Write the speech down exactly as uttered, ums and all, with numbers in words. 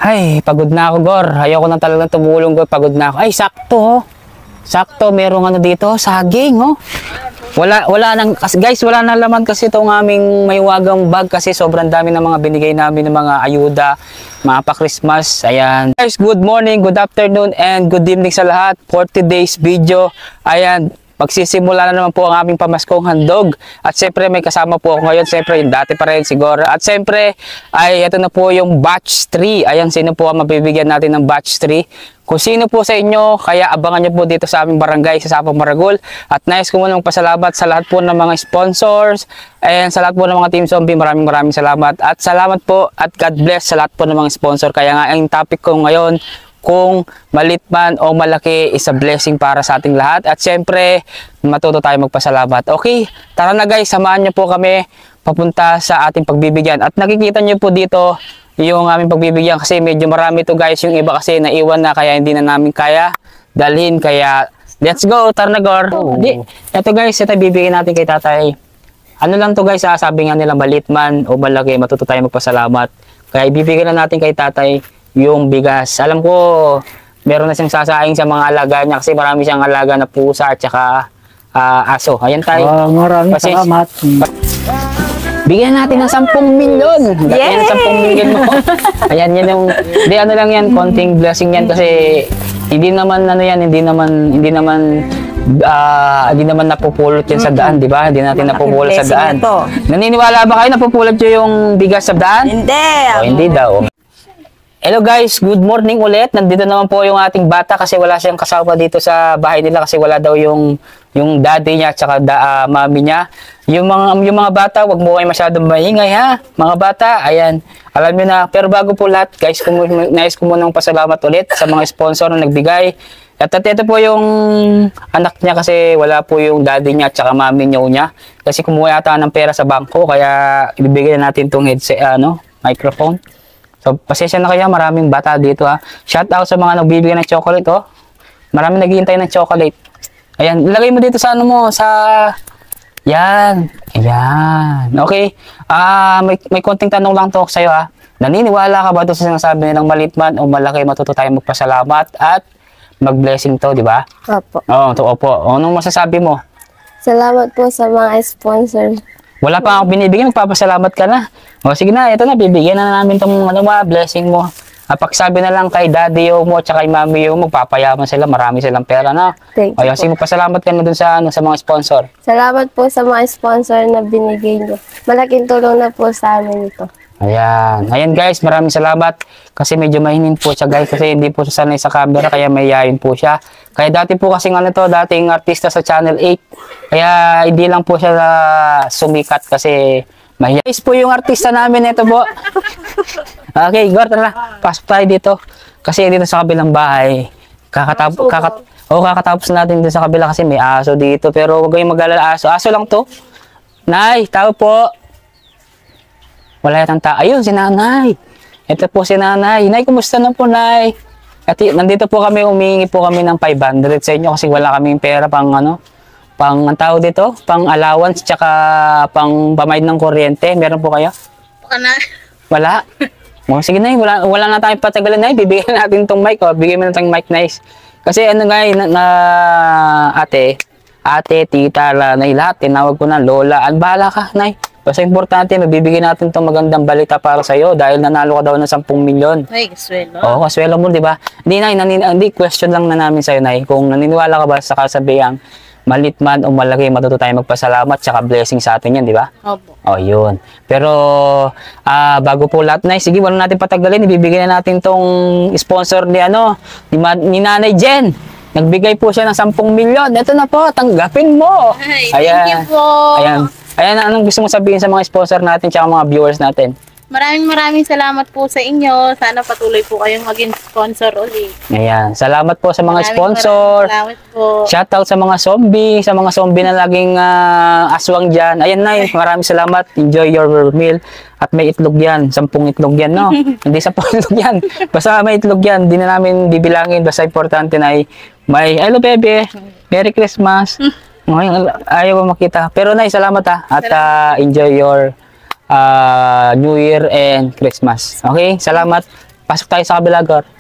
Ay, pagod na ako, Gor. Ayoko na talagang tumulong, Gor. Pagod na ako. Ay, sakto, oh. Sakto, merong ano dito, saging, oh. Wala, wala nang, guys, wala na laman kasi itong aming maywagang bag kasi sobrang dami ng mga binigay namin ng mga ayuda, mga pa-Christmas. Ayan. Guys, good morning, good afternoon, and good evening sa lahat for today's video. Ayan. Magsisimula na naman po ang aming pamaskong handog. At siyempre may kasama po ako ngayon. Siyempre yung dati pa rin siguro. At siyempre ay ito na po yung batch three. Ayan, sino po ang mabibigyan natin ng batch three. Kung sino po sa inyo, kaya abangan nyo po dito sa aming barangay sa Sapang Maragol. At nais ko muna magpasalamat sa lahat po ng mga sponsors. And sa lahat po ng mga Team Zombie, maraming maraming salamat. At salamat po at God bless sa lahat po ng mga sponsor. Kaya nga ang topic ko ngayon, kung malit man o malaki, is a blessing para sa ating lahat. At syempre, matuto tayo magpasalamat. Okay, tara na guys, samahan nyo po kami papunta sa ating pagbibigyan. At nakikita nyo po dito yung aming pagbibigyan kasi medyo marami to guys. Yung iba kasi naiwan na kaya hindi na namin kaya dalhin. Kaya let's go, tara na Gor. Oh. Di, ito guys, ito bibigyan natin kay tatay. Ano lang to guys, ha? Sabi nga nila malit man o malaki, matuto tayo magpasalamat. Kaya ibibigyan na natin kay tatay yung bigas. Alam ko, meron na siyang sasaing sa mga alaga niya kasi marami siyang alaga na pusa at saka uh, aso. Ayan tayo. Uh, maraming kasi, salamat. Bigyan natin ng sampung milyon. Bigyan ng sampung milyon mo. Ayan, yan yung, di ano lang yan, konting blessing yan kasi hindi naman ano yan, hindi naman, hindi naman, uh, hindi naman napupulot yan sa daan, di ba? Hindi natin napupulot sa daan. Naniniwala ba kayo napupulot yung bigas sa daan? Hindi. O, hindi daw. Hello guys, good morning ulit. Nandito naman po yung ating bata kasi wala siyang kasama dito sa bahay nila kasi wala daw yung yung daddy niya at saka da, uh, mami niya. Yung mga yung mga bata, wag mo kayo masyadong maingay ha. Mga bata, ayan. Alam niyo na, pero bago po lahat, guys, kung nais ko munang pasalamat ulit sa mga sponsor na nagbigay. At, at ito po yung anak niya kasi wala po yung daddy niya at saka mami niya niya. Kasi kumuha yata ng pera sa bangko kaya ibibigay na natin tong headset, ano, microphone. So, pasensya na kaya, maraming bata dito ha. Shout out sa mga nagbibigay ng chocolate, oh. Maraming naghihintay ng chocolate. Ayan, ilagay mo dito sa ano mo, sa... Yan. Ayan. Okay. Ah, uh, may, may konting tanong lang to sa'yo ha. Naniniwala ka ba ito sa sinasabi nilang malit man o malaki, matuto tayo magpasalamat at mag-blessing to, di ba? Opo. Oo, to, opo. Anong masasabi mo? Salamat po sa mga sponsor. Wala pa akong binibigyan, magpapasalamat ka na. O sige na, ito na, bibigyan na namin itong ano, blessing mo. Pagsabi na lang kay daddy yo mo at kay mami yo mo, magpapayaman sila, marami silang pera na. Thank o yun, sige, magpasalamat ka na dun sa, ano, sa mga sponsor. Salamat po sa mga sponsor na binigay niyo. Malaking tulong na po sa amin ito. Ayan. Ayan guys, maraming salamat. Kasi medyo mahinin po siya guys kasi hindi po siya sanay sa camera kaya mayayain po siya. Kaya dati po kasing ano to, dating artista sa Channel eight. Kaya hindi lang po siya uh, sumikat kasi mahiya. Guys po yung artista namin ito po. Okay, Gor, tara. Pasok tayo dito. Kasi dito sa kabilang bahay, kakatapos kakat oh, kakatapos natin dito sa kabila kasi may aso dito. Pero huwag kayong mag-alala, aso. Aso lang to. Nay, tao po. Wala yatang tao. Ayun, si nanay. Ito po si nanay. Nay, kumusta na po, nay? At nandito po kami, humingi po kami ng five hundred sa inyo kasi wala kaming pera pang ano, pang ang tao dito, pang allowance, tsaka pang pamayad ng kuryente. Meron po kayo? Wala. Wala? O, sige na, wala, wala na tayong patagalan na. Bibigyan natin tong mic. O, bigyan mo na itong mic, nice. Kasi ano nga, na, na ate, ate, tita, nanay, lahat, tinawag ko na, lola. Ang bahala ka, nay. Basta importante, mabibigyan natin itong magandang balita para sa'yo dahil nanalo ka daw ng sampung milyon. Ay, kaswelo. Oo, kaswelo mo, di ba? Hindi, nay, nanin, hindi, question lang na namin sa'yo, nay. Kung naniniwala ka ba sa kasabihang malit man o malaki, matuto tayo magpasalamat, tsaka blessing sa atin yan, di ba? Opo. O, yun. Pero, uh, bago po lahat, nay, sige, wala natin patagalin. Ibibigyan na natin tong sponsor ni, ano, ni, ni Nanay Jen. Nagbigay po siya ng sampung milyon. Ito na po, tanggapin mo. Ay, ayan, thank you po. Ayan. Ayan, anong gusto mong sabihin sa mga sponsor natin tsaka mga viewers natin? Maraming maraming salamat po sa inyo. Sana patuloy po kayong maging sponsor ulit. Ayan, salamat po sa mga Maraming sponsor. Maraming salamat po. Shoutout sa mga zombie, sa mga zombie na laging uh, aswang dyan. Ayan, nay, maraming salamat. Enjoy your meal. At may itlog yan. Sampung itlog yan, no? Hindi sampung itlog yan. Basta may itlog yan. Hindi na namin bibilangin. Basta importante na may, hello, bebe. Merry Christmas. Ngayon, ayaw mo makita. Pero nay, salamat ha. At uh, enjoy your uh, New Year and Christmas. Okay? Salamat. Pasok tayo sa kabila, Gar.